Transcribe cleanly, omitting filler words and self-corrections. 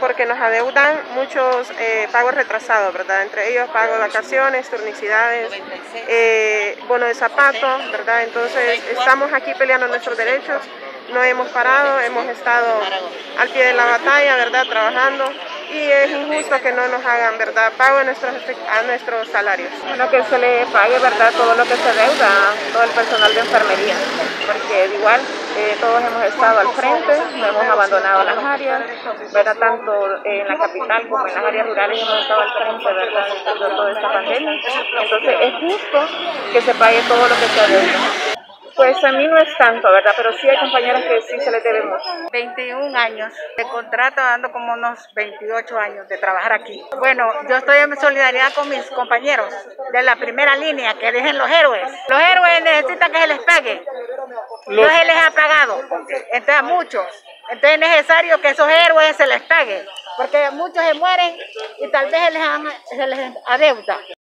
porque nos adeudan muchos pagos retrasados, ¿verdad? Entre ellos pago de vacaciones, turnicidades, bono de zapatos, ¿verdad? Entonces estamos aquí peleando nuestros derechos, no hemos parado, hemos estado al pie de la batalla, ¿verdad? Trabajando, y es injusto que no nos hagan, ¿verdad?, pago a nuestros salarios. Bueno, que se le pague, ¿verdad?, todo lo que se deuda a todo el personal de enfermería, porque igual todos hemos estado al frente, no hemos abandonado las áreas, ¿verdad?, tanto en la capital como en las áreas rurales hemos estado al frente, ¿verdad?, de toda esta pandemia. Entonces es justo que se pague todo lo que se deuda. Pues a mí no es tanto, ¿verdad? Pero sí hay compañeras que sí se les debe mucho. 21 años de contrato, dando como unos 28 años de trabajar aquí. Bueno, yo estoy en solidaridad con mis compañeros de la primera línea, que dejen los héroes. Los héroes necesitan que se les pague. No se les ha pagado, entonces a muchos. Entonces es necesario que esos héroes se les pague, porque muchos se mueren y tal vez se les adeuda.